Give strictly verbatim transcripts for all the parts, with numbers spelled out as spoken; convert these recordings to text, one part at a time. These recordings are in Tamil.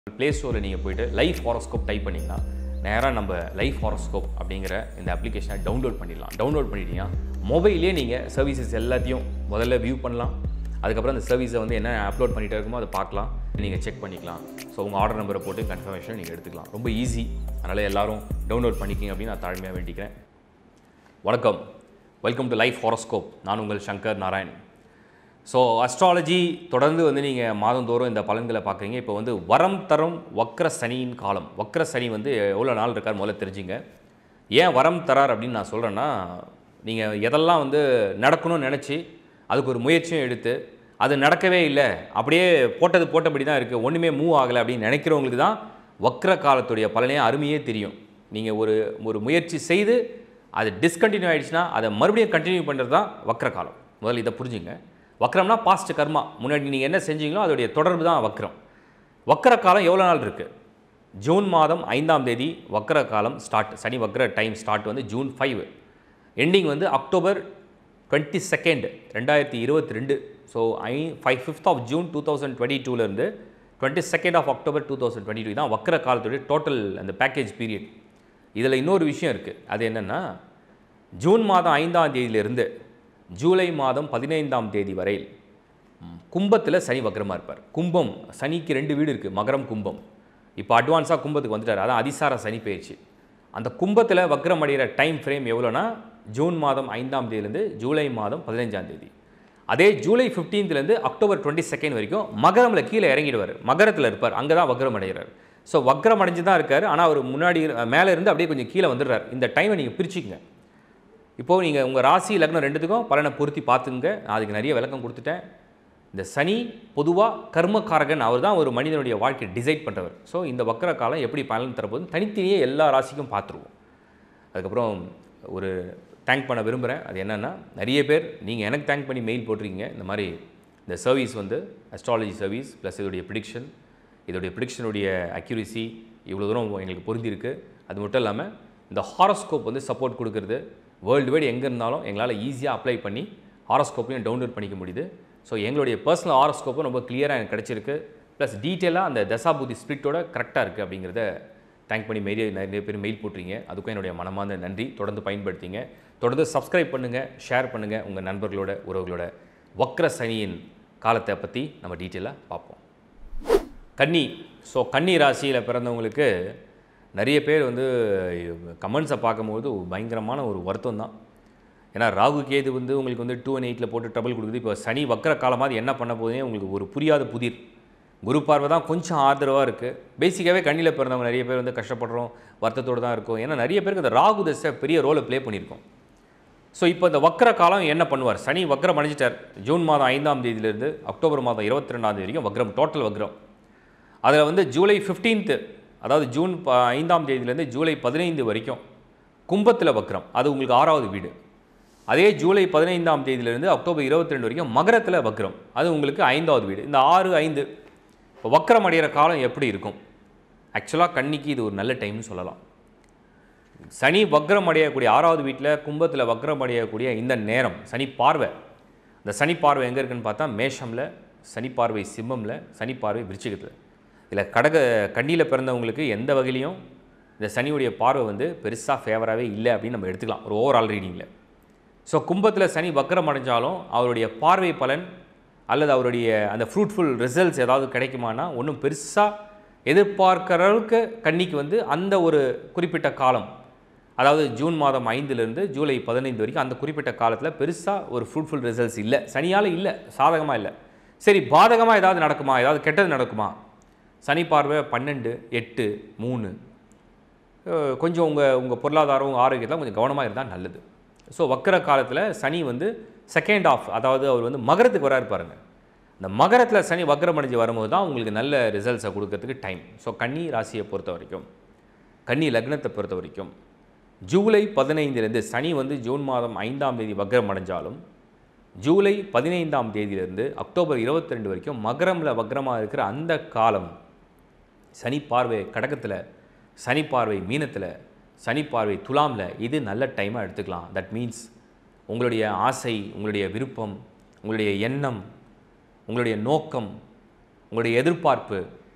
Play Store நீங்க போய்ட்டு லைஃப் ஹாரோஸ்கோப் டைப் பண்ணீங்கன்னா நேரா நம்ம லைஃப் ஹாரோஸ்கோப் அப்படிங்கற இந்த அப்ளிகேஷனை டவுன்லோட் பண்ணிடலாம். டவுன்லோட் பண்ணிட்டீங்க மொபைல்லே நீங்க சர்வீசஸ் எல்லாத்தையும் முதல்ல வியூ பண்ணலாம். அதுக்கு அப்புறம் அந்த சர்வீஸை வந்து என்ன அப்லோட் பண்ணிட்டே இருக்குமோ அதை பார்க்கலாம். நீங்க செக் பண்ணிக்கலாம். சோ உங்க ஆர்டர் நம்பரை போட்டு கன்ஃபர்மேஷன் நீங்க எடுத்துக்கலாம். ரொம்ப ஈஸி. அதனால எல்லாரும் டவுன்லோட் பண்ணிக்கிங்க அப்படி நான் தாழ்மையா வேண்டிக்கிறேன். வணக்கம். Welcome to life horoscope. நான் உங்கள் சங்கர் நாராயண். ஸோ அஸ்ட்ராலஜி தொடர்ந்து வந்து நீங்கள் மாதந்தோறும் இந்த பலன்களை பார்க்குறீங்க. இப்போ வந்து வரம் தரும் வக்ர சனியின் காலம். வக்ர சனி வந்து எவ்வளோ நாள் இருக்கார் முதல்ல தெரிஞ்சுங்க. ஏன் வரம் தரார் அப்படின்னு நான் சொல்கிறேன்னா, நீங்கள் எதெல்லாம் வந்து நடக்கணும்னு நினச்சி அதுக்கு ஒரு முயற்சியும் எடுத்து அது நடக்கவே இல்லை, அப்படியே போட்டது போட்டபடி தான் இருக்குது, ஒன்றுமே மூவ் ஆகலை அப்படின்னு நினைக்கிறவங்களுக்கு தான் வக்ர காலத்துடைய பலனே அருமையே தெரியும். நீங்கள் ஒரு ஒரு முயற்சி செய்து அது டிஸ்கண்டினியூ ஆகிடுச்சுன்னா அதை மறுபடியும் கண்டினியூ பண்ணுறது தான் வக்ர காலம். முதல்ல இதை புரிஞ்சுங்க. வக்ரம்னா பாஸ்ட் கர்மா, முன்னாடி நீங்கள் என்ன செஞ்சீங்களோ அதோடைய தொடர்பு தான் வக்ரம். வக்ர காலம் எவ்வளோ நாள் இருக்குது? ஜூன் மாதம் ஐந்தாம் தேதி வக்ர காலம் ஸ்டார்ட். சனி வக்ர டைம் ஸ்டார்ட் வந்து ஜூன் ஃபைவ், எண்டிங் வந்து அக்டோபர் டுவெண்ட்டி செகண்ட் ரெண்டாயிரத்தி இருபத்தி ரெண்டு. So I five fifth of June two thousand twenty டூலேருந்து twenty second of October two thousand twenty two தான் வக்ர காலத்துடைய டோட்டல் அந்த பேக்கேஜ் பீரியட். இதில் இன்னொரு விஷயம் இருக்குது. அது என்னென்னா, ஜூன் மாதம் ஐந்தாம் தேதியிலிருந்து ஜூலை மாதம் பதினைந்தாம் தேதி வரை கும்பத்தில் சனி வக்ரமாக இருப்பார். கும்பம் சனிக்கு ரெண்டு வீடு இருக்குது, மகரம் கும்பம். இப்போ அட்வான்ஸாக கும்பத்துக்கு வந்துட்டார். அதான் அதிசார சனி பயிற்சி. அந்த கும்பத்தில் வக்ரம் அடைகிற டைம் ஃப்ரேம் எவ்வளோனா, ஜூன் மாதம் ஐந்தாம் தேதியிலேருந்து ஜூலை மாதம் பதினைஞ்சாம் தேதி. அதே ஜூலை ஃபிஃப்டீன்த்லேருந்து அக்டோபர் டுவெண்ட்டி செகண்ட் வரைக்கும் மகரமில் கீழே இறங்கிடுவார், மகரத்தில் இருப்பார். அங்கே தான் வக்ரம் அடைகிறார். ஸோ வக்ரம் அடைஞ்சு தான் இருக்கார். ஆனால் அவர் முன்னாடி மேலே இருந்து அப்படியே கொஞ்சம் கீழே வந்துடுறார். இந்த டைமை நீங்கள் பிரிச்சுக்கங்க. இப்போது நீங்கள் உங்கள் ராசி லக்னம் ரெண்டுத்துக்கும் பலனை பொருத்தி பார்த்துங்க. நான் அதுக்கு நிறைய விளக்கம் கொடுத்துட்டேன். இந்த சனி பொதுவாக கர்மக்காரகன், அவர் தான் ஒரு மனிதனுடைய வாழ்க்கையை டிசைட் பண்ணுறவர். ஸோ இந்த வக்ர காலம் எப்படி பலன் தரப்போது தனித்தனியே எல்லா ராசிக்கும் பார்த்துருவோம். அதுக்கப்புறம் ஒரு தேங்க் பண்ண விரும்புகிறேன். அது என்னென்னா, நிறைய பேர் நீங்கள் எனக்கு தேங்க் பண்ணி மெயில் போட்டிருக்கீங்க. இந்த மாதிரி இந்த சர்வீஸ் வந்து அஸ்ட்ராலஜி சர்வீஸ் ப்ளஸ் இதோடைய ப்ரிடிக்ஷன், இதோடைய ப்ரிடிக்ஷனுடைய அக்யூரசி இவ்வளோ தூரம் எங்களுக்கு பொருந்திருக்கு. அது மட்டும் இல்லாமல் இந்த ஹாரோஸ்கோப் வந்து சப்போர்ட் கொடுக்குறது வேர்ல்டு வைடு எங்கே இருந்தாலும் எங்களால் ஈஸியாக அப்ளை பண்ணி ஹாரோஸ்கோப்பையும் டவுன்லோட் பண்ணிக்க முடியுது. ஸோ எங்களுடைய பர்சனல் ஹாரோஸ்கோப்பும் ரொம்ப கிளியராக எனக்கு கிடச்சிருக்கு. ப்ளஸ் டீட்டெயிலாக அந்த தசாபுத்தி ஸ்பிரிட்டோட கரெக்டாக இருக்குது அப்படிங்கிறத தேங்க் பண்ணி மெயில் நிறைய பேர் மெயில் போட்டுறீங்க. அதுக்கும் என்னுடைய மனமார்ந்த நன்றி. தொடர்ந்து பயன்படுத்திங்க. தொடர்ந்து சப்ஸ்கிரைப் பண்ணுங்கள், ஷேர் பண்ணுங்கள் உங்கள் நண்பர்களோட உறவுகளோட. வக்ர சனியின் காலத்தை பற்றி நம்ம டீட்டெயிலாக பார்ப்போம். கன்னி. ஸோ கன்னி ராசியில் பிறந்தவங்களுக்கு நிறைய பேர் வந்து கமெண்ட்ஸை பார்க்கும்போது பயங்கரமான ஒரு வருத்தம் தான். ஏன்னா ராகு கேது வந்து உங்களுக்கு வந்து டூ அண்ட் எயிட்டில் போட்டு ட்ரபிள் கொடுக்குது. இப்போ சனி வக்ர காலமாக என்ன பண்ண போதுனே உங்களுக்கு ஒரு புரியாத புதிர். குரு பார்வை தான் கொஞ்சம் ஆதரவாக இருக்குது. பேசிக்காகவே கண்ணியில் பிறந்தவங்க நிறைய பேர் வந்து கஷ்டப்படுறோம், வருத்தத்தோடு தான் இருக்கும். ஏன்னா நிறைய பேருக்கு இந்த ராகு தசை பெரிய ரோலை ப்ளே பண்ணியிருக்கோம். ஸோ இப்போ இந்த வக்ர காலம் என்ன பண்ணுவார்? சனி வக்ரம் அடைஞ்சிட்டார். ஜூன் மாதம் ஐந்தாம் தேதியிலேருந்து அக்டோபர் மாதம் இருபத்தி ரெண்டாம் தேதி வரைக்கும் வக்ரம், டோட்டல் வக்ரம். அதில் வந்து ஜூலை ஃபிஃப்டீன்த்து, அதாவது ஜூன் ப ஐந்தாம் தேதியிலேருந்து ஜூலை பதினைந்து வரைக்கும் கும்பத்தில் வக்ரம், அது உங்களுக்கு ஆறாவது வீடு. அதே ஜூலை பதினைந்தாம் தேதியிலேருந்து அக்டோபர் இருபத்தி ரெண்டு வரைக்கும் மகரத்தில் வக்ரம், அது உங்களுக்கு ஐந்தாவது வீடு. இந்த ஆறு ஐந்து இப்போ வக்ரம் அடைகிற காலம் எப்படி இருக்கும்? ஆக்சுவலாக கன்னிக்கு இது ஒரு நல்ல டைம்னு சொல்லலாம். சனி வக்ரம் அடையக்கூடிய ஆறாவது வீட்டில் கும்பத்தில் வக்ரம் அடையக்கூடிய இந்த நேரம் சனி பார்வை, இந்த சனி பார்வை எங்கே இருக்குன்னு பார்த்தா மேஷமில், சனி பார்வை சிம்மமில், சனி பார்வை விருச்சிகத்தில். இல்லை கடக கண்ணியில் பிறந்தவங்களுக்கு எந்த வகையிலையும் இந்த சனியுடைய பார்வை வந்து பெருசாக ஃபேவராகவே இல்லை அப்படின்னு நம்ம எடுத்துக்கலாம் ஒரு ஓவரால் ரீடிங்கில். ஸோ கும்பத்தில் சனி வக்ரம் அடைஞ்சாலும் அவருடைய பார்வை பலன் அல்லது அவருடைய அந்த ஃப்ரூட்ஃபுல் ரிசல்ட்ஸ் ஏதாவது கிடைக்குமானா ஒன்றும் பெருசாக எதிர்பார்க்குற அளவுக்கு கன்னிக்கு வந்து அந்த ஒரு குறிப்பிட்ட காலம், அதாவது ஜூன் மாதம் ஐந்துலேருந்து ஜூலை பதினைந்து வரைக்கும் அந்த குறிப்பிட்ட காலத்தில் பெருசாக ஒரு ஃப்ரூட்ஃபுல் ரிசல்ட்ஸ் இல்லை. சனியால் இல்லை, சாதகமாக இல்லை. சரி, பாதகமாக ஏதாவது நடக்குமா, ஏதாவது கெட்டது நடக்குமா? சனி பார்வை பன்னெண்டு எட்டு மூணு, கொஞ்சம் உங்கள் உங்கள் பொருளாதாரம் உங்கள் ஆரோக்கியத்தில் கொஞ்சம் கவனமாக இருந்தால் நல்லது. ஸோ வக்ர காலத்தில் சனி வந்து செகண்ட் ஆஃப், அதாவது அவர் வந்து மகரத்துக்கு வராரு பாருங்க. இந்த மகரத்தில் சனி வக்ரம் அடைஞ்சு வரும்போது தான் உங்களுக்கு நல்ல ரிசல்ட்ஸை கொடுக்கறதுக்கு டைம். ஸோ கன்னி ராசியை பொறுத்த வரைக்கும், கன்னி லக்னத்தை பொறுத்த வரைக்கும் ஜூலை பதினைந்துலேருந்து சனி வந்து ஜூன் மாதம் ஐந்தாம் தேதி வக்ரம் அடைஞ்சாலும் ஜூலை பதினைந்தாம் தேதியிலேருந்து அக்டோபர் இருபத்தி ரெண்டு வரைக்கும் மகரமில் வக்ரமாக இருக்கிற அந்த காலம் சனி பார்வை கடகத்தில், சனி பார்வை மீனத்தில், சனி பார்வை துலாமில், இது நல்ல டைமாக எடுத்துக்கலாம். தட் மீன்ஸ் உங்களுடைய ஆசை, உங்களுடைய விருப்பம், உங்களுடைய எண்ணம், உங்களுடைய நோக்கம், உங்களுடைய எதிர்பார்ப்பு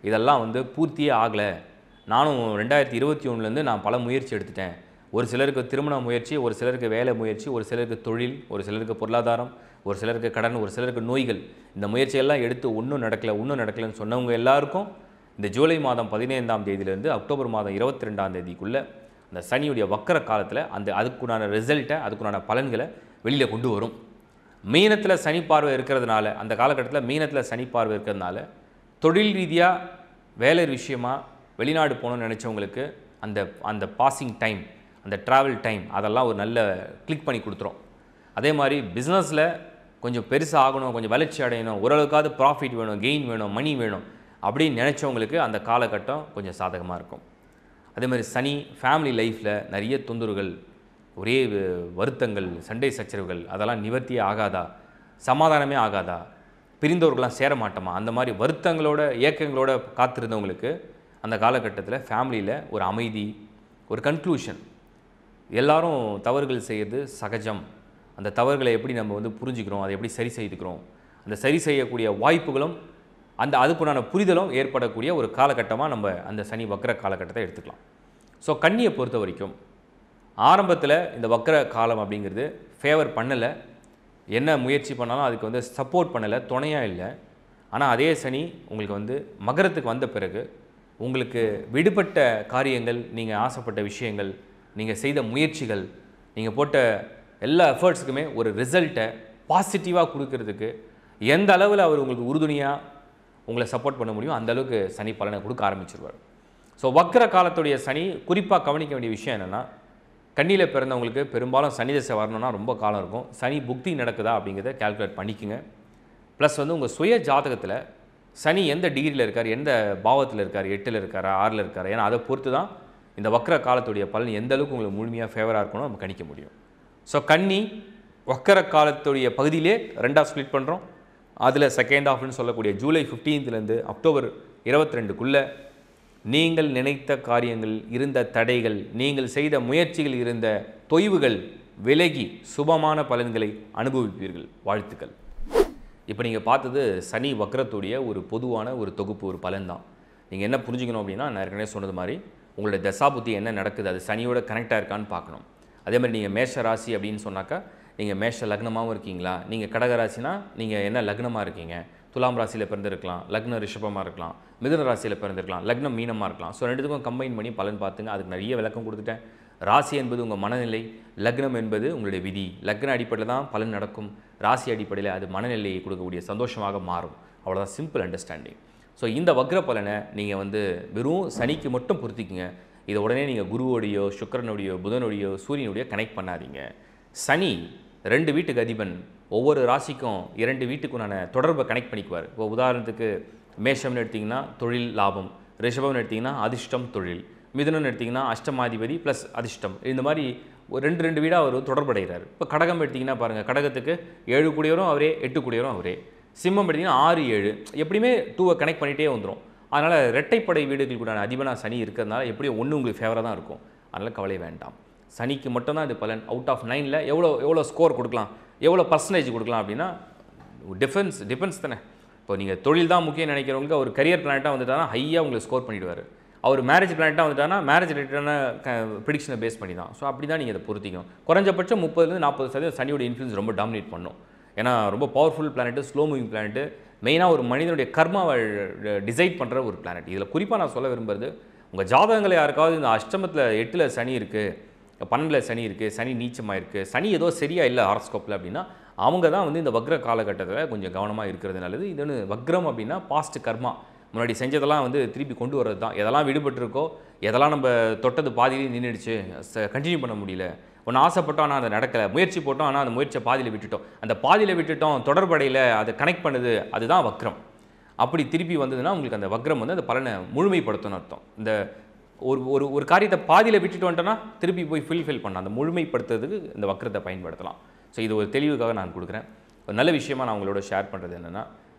இதெல்லாம் வந்து பூர்த்தியே ஆகலை, நானும் ரெண்டாயிரத்தி இருபத்தி ஒன்றுலேருந்து நான் பல முயற்சி எடுத்துட்டேன். ஒரு சிலருக்கு திருமண முயற்சி, ஒரு சிலருக்கு வேலை முயற்சி, ஒரு சிலருக்கு தொழில், ஒரு சிலருக்கு பொருளாதாரம், ஒரு சிலருக்கு கடன், ஒரு சிலருக்கு நோய்கள். இந்த முயற்சியெல்லாம் எடுத்து ஒன்றும் நடக்கலை ஒன்றும் நடக்கலைன்னு சொன்னவங்க எல்லாருக்கும் இந்த ஜூலை மாதம் பதினைந்தாம் தேதியிலேருந்து அக்டோபர் மாதம் இருபத்தி ரெண்டாம் தேதிக்குள்ளே அந்த சனியுடைய வக்கர காலத்தில் அந்த அதுக்குண்டான ரிசல்ட்டை, அதுக்குண்டான பலன்களை வெளியில் கொண்டு வரும். மீனத்தில் சனி பார்வை இருக்கிறதுனால, அந்த காலகட்டத்தில் மீனத்தில் சனி பார்வை இருக்கிறதுனால தொழில் ரீதியாக வேலை விஷயமாக வெளிநாடு போகணும்னு நினச்சவங்களுக்கு அந்த அந்த பாசிங் டைம், அந்த ட்ராவல் டைம் அதெல்லாம் ஒரு நல்ல கிளிக் பண்ணி கொடுத்துரும். அதே மாதிரி பிஸ்னஸில் கொஞ்சம் பெருசாக ஆகணும், கொஞ்சம் வளர்ச்சி அடையணும், ஓரளவுக்காவது ப்ராஃபிட் வேணும், கெயின் வேணும், மணி வேணும் அப்படின்னு நினச்சவங்களுக்கு அந்த காலகட்டம் கொஞ்சம் சாதகமாக இருக்கும். அதே மாதிரி சனி ஃபேமிலி லைஃப்பில் நிறைய தொந்தரவுகள், ஒரே வருத்தங்கள், சண்டை சச்சரவுகள் அதெல்லாம் நிவர்த்தியே ஆகாதா, சமாதானமே ஆகாதா, பிரிந்தவர்கள்லாம் சேர மாட்டோமா, அந்த மாதிரி வருத்தங்களோட ஏக்கங்களோட காத்திருந்தவங்களுக்கு அந்த காலகட்டத்தில் ஃபேமிலியில் ஒரு அமைதி, ஒரு கன்க்ளூஷன். எல்லாரும் தவறுகள் செய்கிறது சகஜம், அந்த தவறுகளை எப்படி நம்ம வந்து புரிஞ்சுக்கிறோம், அதை எப்படி சரி செய்துக்கிறோம், அந்த சரி செய்யக்கூடிய வாய்ப்புகளும் அந்த அதுக்குண்டான புரிதலும் ஏற்படக்கூடிய ஒரு காலகட்டமாக நம்ம அந்த சனி வக்கர காலகட்டத்தை எடுத்துக்கலாம். ஸோ கன்னியை பொறுத்த வரைக்கும் ஆரம்பத்தில் இந்த வக்கர காலம் அப்படிங்கிறது ஃபேவர் பண்ணலை, என்ன முயற்சி பண்ணாலும் அதுக்கு வந்து சப்போர்ட் பண்ணலை, துணையாக இல்லை. ஆனால் அதே சனி உங்களுக்கு வந்து மகரத்துக்கு வந்த பிறகு உங்களுக்கு விடுபட்ட காரியங்கள், நீங்கள் ஆசைப்பட்ட விஷயங்கள், நீங்கள் செய்த முயற்சிகள், நீங்கள் போட்ட எல்லா எஃபர்ட்ஸுக்குமே ஒரு ரிசல்ட்டை பாசிட்டிவாக கொடுக்கறதுக்கு எந்த அளவில் அவர் உங்களுக்கு உறுதுணையாக உங்களை சப்போர்ட் பண்ண முடியும் அந்த அளவுக்கு சனி பலனை கொடுக்க ஆரம்பிச்சிருவார். ஸோ வக்கர காலத்துடைய சனி குறிப்பாக கவனிக்க வேண்டிய விஷயம் என்னென்னா, கன்னியில் பிறந்தவங்களுக்கு பெரும்பாலும் சனி தசை வரணும்னா ரொம்ப காலம் இருக்கும். சனி புக்தி நடக்குதா அப்படிங்கிறத கால்குலேட் பண்ணிக்கோங்க. ப்ளஸ் வந்து உங்கள் சுய ஜாதகத்தில் சனி எந்த டிகிரியில் இருக்கார், எந்த பாவத்தில் இருக்கார், எட்டில் இருக்காரா, ஆறில் இருக்காரா, ஏன்னா அதை பொறுத்து தான் இந்த வக்கர காலத்துடைய பலன் எந்த அளவுக்கு உங்களுக்கு முழுமையாக ஃபேவராக இருக்கணும் நம்ம கணிக்க முடியும். ஸோ கன்னி வக்கர காலத்துடைய பகுதியிலே ரெண்டாக ஸ்ப்ளிட் பண்ணுறோம். அதில் செகண்ட் ஆஃப்னு சொல்லக்கூடிய ஜூலை ஃபிஃப்டீன்த்லேருந்து அக்டோபர் இருபத்தி ரெண்டுக்குள்ளே நீங்கள் நினைத்த காரியங்கள் இருந்த தடைகள், நீங்கள் செய்த முயற்சிகள் இருந்த தொய்வுகள் விலகி சுபமான பலன்களை அனுபவிப்பீர்கள். வாழ்த்துக்கள். இப்போ நீங்கள் பார்த்தது சனி வக்கரத்துடைய ஒரு பொதுவான ஒரு தொகுப்பு, ஒரு பலன் தான். நீங்கள் என்ன புரிஞ்சுக்கணும் அப்படின்னா, நான் ஏற்கனவே சொன்னது மாதிரி உங்களுடைய தசாபுத்தி என்ன நடக்குது, அது சனியோட கனெக்டாக இருக்கான்னு பார்க்கணும். அதே மாதிரி நீங்கள் மேஷ ராசி அப்படின்னு சொன்னாக்கா நீங்கள் மேஷ லக்னமாகவும் இருக்கீங்களா, நீங்கள் கடக ராசினா நீங்கள் என்ன லக்னமாக இருக்கீங்க, துலாம் ராசியில் பிறந்திருக்கலாம், லக்ன ரிஷபமாக இருக்கலாம், மிதுன ராசியில் பிறந்திருக்கலாம், லக்னம் மீனமாக இருக்கலாம். ஸோ ரெண்டுத்துக்கும் கம்பைன் பண்ணி பலன் பார்த்துங்க. அதுக்கு நிறைய விளக்கம் கொடுத்துட்டேன். ராசி என்பது உங்கள் மனநிலை, லக்னம் என்பது உங்களுடைய விதி. லக்ன அடிப்படையில் தான் பலன் நடக்கும், ராசி அடிப்படையில் அது மனநிலையை கொடுக்கக்கூடிய சந்தோஷமாக மாறும். அவ்வளோதான், சிம்பிள் அண்டர்ஸ்டாண்டிங். ஸோ இந்த வக்ர பலனை நீங்கள் வந்து வெறும் சனிக்கு மட்டும் பொறுத்திக்குங்க. இதை உடனே நீங்கள் குருவோடையோ சுக்கிரனுடையோ புதனுடையோ சூரியனுடையோ கனெக்ட் பண்ணாதீங்க. சனி ரெண்டு வீட்டுக்கு அதிபன், ஒவ்வொரு ராசிக்கும் இரண்டு வீட்டுக்குண்டான தொடர்பை கனெக்ட் பண்ணிக்குவார். இப்போ உதாரணத்துக்கு மேஷம்னு எடுத்திங்கன்னா தொழில் லாபம், ரிஷபம்னு எடுத்திங்கன்னா அதிர்ஷ்டம் தொழில், மிதுனம்னு எடுத்திங்கன்னா அஷ்டமாதிபதி ப்ளஸ் அதிர்ஷ்டம். இந்த மாதிரி ஒரு ரெண்டு ரெண்டு வீடாக அவர் தொடர்படைகிறார். இப்போ கடகம் எடுத்திங்கன்னா பாருங்கள், கடகத்துக்கு ஏழு கூடியவரும் அவரே, எட்டு கூடியவரும் அவரே. சிம்மம் எடுத்திங்கன்னா ஆறு ஏழு, எப்படியுமே டூவை கனெக்ட் பண்ணிகிட்டே வந்துடும். அதனால் இரட்டைப்படை வீடுகளுக்குண்டான அதிபனாக சனி இருக்கிறதுனால எப்படியும் ஒன்று உங்களுக்கு ஃபேவராக தான் இருக்கும். அதனால் கவலை வேண்டாம். சனிக்கு மட்டும்தான் இது பலன். அவுட் ஆஃப் நைனில் எவ்வளோ எவ்வளோ ஸ்கோர் கொடுக்கலாம், எவ்வளோ பர்சன்டேஜ் கொடுக்கலாம் அப்படின்னா டிஃபென்ஸ் டிஃபென்ஸ் தானே. இப்போ நீங்கள் தொழில் தான் முக்கியம் நினைக்கிறவங்களுக்கு அவர் கரியர் பிளானட்டாக வந்துட்டாங்கன்னா ஹையாக உங்களுக்கு ஸ்கோர் பண்ணிவிடுவார். அவர் மேரேஜ் பிளானட்டாக வந்துட்டாங்கன்னா மேரேஜ் ரிலேட்டடான க ப்ரிடிக்ஷனை பேஸ் பண்ணி தான். ஸோ அப்படி தான் நீங்கள் அதை பொறுத்திக்கணும். குறைஞ்சபட்சம் முப்பதுலேருந்து நாற்பது சதவீதம் சனியோட இன்ஃப்ளூயன்ஸ் ரொம்ப டாமினேட் பண்ணும். ஏன்னா ரொம்ப powerful planet, slow moving planet, மெயினாக ஒரு மனிதனுடைய கர்மாவை டிசைட் பண்ணுற ஒரு பிளானட். இதில் குறிப்பாக நான் சொல்ல விரும்புறது, உங்கள் ஜாதகங்களை யாருக்காவது இந்த அஷ்டமத்தில் எட்டில் சனி இருக்குது, பன்னெண்டில் சனி இருக்குது, சனி நீச்சமாக இருக்குது, சனி ஏதோ சரியாக இல்லை ஹாரோஸ்கோப்பில் அப்படின்னா அவங்க தான் வந்து இந்த வக்ர காலகட்டத்தில் கொஞ்சம் கவனமாக இருக்கிறது நல்லது. இது ஒன்று வக்ரம் அப்படின்னா பாஸ்ட் கர்மா, முன்னாடி செஞ்சதெல்லாம் வந்து திருப்பி கொண்டு வர்றது தான். எதெல்லாம் விடுபட்டிருக்கோ, எதெல்லாம் நம்ம தொட்டது பாதியிலே நின்றுடுச்சு, கண்டினியூ பண்ண முடியல, ஒன்று ஆசைப்பட்டோம் ஆனால் அது நடக்கலை, முயற்சி போட்டோம் ஆனால் அந்த முயற்சியை பாதியில் விட்டுட்டோம், அந்த பாதியில் விட்டுட்டோம் தொடர்படையில் அதை கனெக்ட் பண்ணுது, அதுதான் வக்ரம். அப்படி திருப்பி வந்ததுன்னா உங்களுக்கு அந்த வக்ரம் வந்து அந்த பலனை முழுமைப்படுத்தணும்னு அர்த்தம். இந்த ஒரு ஒரு ஒரு காரியத்தை பாதியில் விட்டுட்டு வந்துட்டோன்னா திருப்பி போய் ஃபுல்ஃபில் பண்ண அந்த முழுமைப்படுத்துறதுக்கு இந்த வக்ரத்தை பயன்படுத்தலாம். ஸோ இது ஒரு தெளிவுக்காக நான் கொடுக்குறேன். ஒரு நல்ல விஷயமாக நான் உங்களோட ஷேர் பண்ணுறது என்னென்னா,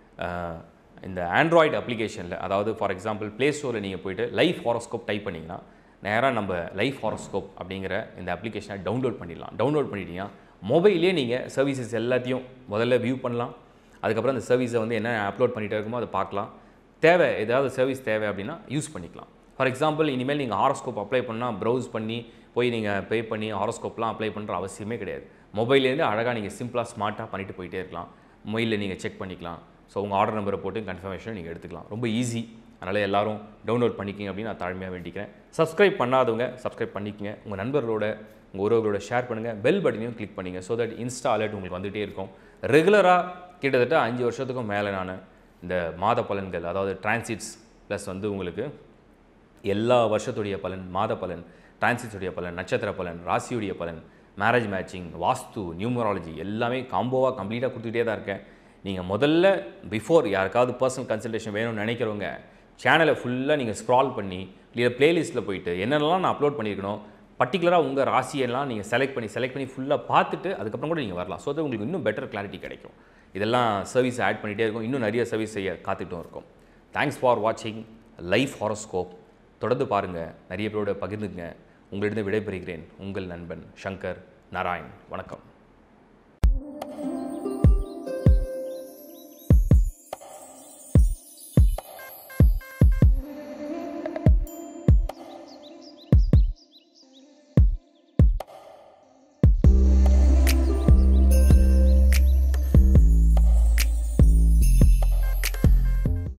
இந்த ஆண்ட்ராய்டு அப்ளிகேஷனில், அதாவது ஃபார் எக்ஸாம்பிள் ப்ளே ஸ்டோரில் நீங்கள் போய்ட்டு லைஃப் ஹாரோஸ்கோப் டைப் பண்ணிங்கன்னா நேராக நம்ம லைஃப் ஹாரோஸ்கோப் அப்படிங்கிற இந்த அப்ளிகேஷனை டவுன்லோட் பண்ணிடலாம். டவுன்லோட் பண்ணிட்டீங்கன்னா மொபைலே நீங்கள் சர்வீசஸ் எல்லாத்தையும் முதல்ல வியூ பண்ணலாம். அதுக்கப்புறம் அந்த சர்வீஸை வந்து என்ன அப்லோட் பண்ணிகிட்டே இருக்குமோ அதை பார்க்கலாம். தேவை ஏதாவது சர்வீஸ் தேவை அப்படின்னா யூஸ் பண்ணிக்கலாம். ஃபார் எக்ஸாம்பிள் இனிமேல் நீங்கள் ஹாரோஸ்கோப் அப்ளை பண்ணால் ப்ரௌஸ் பண்ணி போய் நீங்கள் பே பண்ணி ஹாரோஸ்கோப்லாம் அப்ளை பண்ணுற அவசியமே கிடையாது. மொபைல்லேருந்து அழகாக நீங்கள் சிம்பிளாக ஸ்மார்ட்டாக பண்ணிட்டு போயிட்டே இருக்கலாம். மொபைலில் நீங்கள் செக் பண்ணிக்கலாம். ஸோ உங்கள் ஆர்டர் நம்பரை போட்டு கன்ஃபர்மேஷன் நீங்கள் எடுத்துக்கலாம். ரொம்ப ஈஸி. அதனால் எல்லோரும் டவுன்லோட் பண்ணிக்கிங்க அப்படின்னு நான் தாழ்மையாக வேண்டிக்கிறேன். சப்ஸ்கிரைப் பண்ணாதவங்க சப்ஸ்கிரைப் பண்ணிக்கங்க. உங்கள் நண்பர்களோட உங்கள் உறவுகளோட ஷேர் பண்ணுங்கள். பெல் பட்டனையும் கிளிக் பண்ணிங்க. ஸோ தட் இன்ஸ்டா அலர்ட் உங்களுக்கு வந்துகிட்டே இருக்கும். ரெகுலராக கிட்டத்தட்ட அஞ்சு வருஷத்துக்கும் மேலே நான் இந்த மாத பலன்கள், அதாவது டிரான்சிட்ஸ் ப்ளஸ் வந்து உங்களுக்கு எல்லா வருஷத்துடைய பலன், மாத பலன், டிரான்சிட்ஸுடைய பலன், நட்சத்திர பலன், ராசியுடைய பலன், மேரேஜ் மேட்சிங், வாஸ்து, நியூமராலஜி எல்லாமே காம்போவாக கம்ப்ளீட்டாக கொடுத்துக்கிட்டே தான் இருக்கேன். நீங்கள் முதல்ல பிஃபோர் யாருக்காவது பர்சனல் கன்சல்டேஷன் வேணும்னு நினைக்கிறவங்க சேனலை ஃபுல்லாக நீங்கள் ஸ்க்ரால் பண்ணி இல்லை ப்ளேலிஸ்ட்டில் போயிட்டு என்னென்னலாம் நான் அப்லோட் பண்ணியிருக்கணும், பர்டிகுலராக உங்கள் ராசியெல்லாம் நீங்கள் செலக்ட் பண்ணி செலக்ட் பண்ணி ஃபுல்லாக பார்த்துட்டு அதுக்கப்புறம் கூட நீங்கள் வரலாம். ஸோ அது உங்களுக்கு இன்னும் பெட்டர் கிளாரிட்டி கிடைக்கும். இதெல்லாம் சர்வீஸ் ஆட் பண்ணிகிட்டே இருக்கும். இன்னும் நிறைய சர்வீஸ் செய்ய காத்துட்டும் இருக்கும். தேங்க்ஸ் ஃபார் வாட்சிங் லைஃப் ஹாரோஸ்கோப். தொடர்ந்து பாருங்கள், நிறைய பேரோட பகிர்ந்துங்க. உங்களிடம் விடைபெறுகிறேன். உங்கள் நண்பன் சங்கர் நாராயண். வணக்கம்.